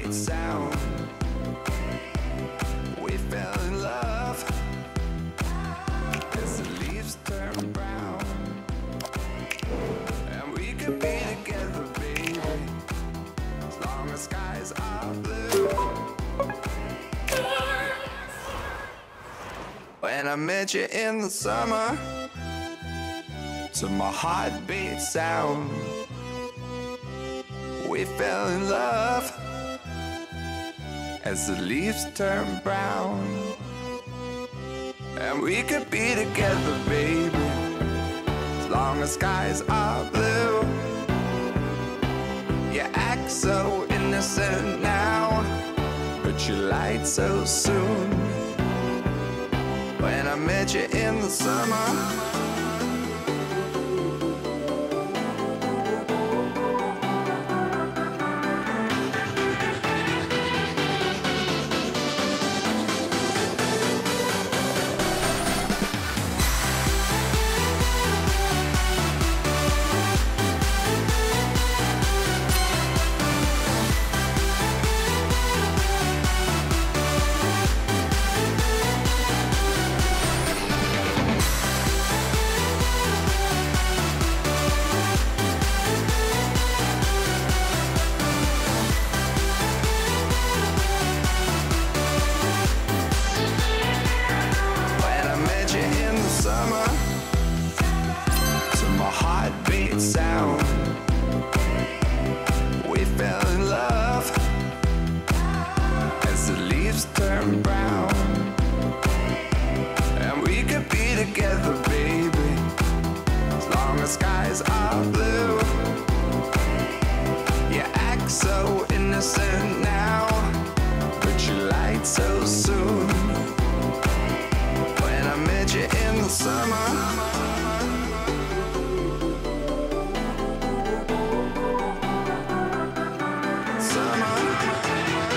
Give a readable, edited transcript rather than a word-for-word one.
heartbeat sound. We fell in love as the leaves turn brown, and we could be together, baby, as long as skies are blue. When I met you in the summer, to my heartbeat sound, we fell in love as the leaves turn brown, and we could be together, baby, as long as skies are blue. You act so innocent now, but you lied so soon. When I met you in the summer, heartbeat sound, we fell in love as the leaves turn brown, and we could be together, baby, as long as skies are blue. You act so innocent now, but you lied so soon. When I met you in the summer, summer.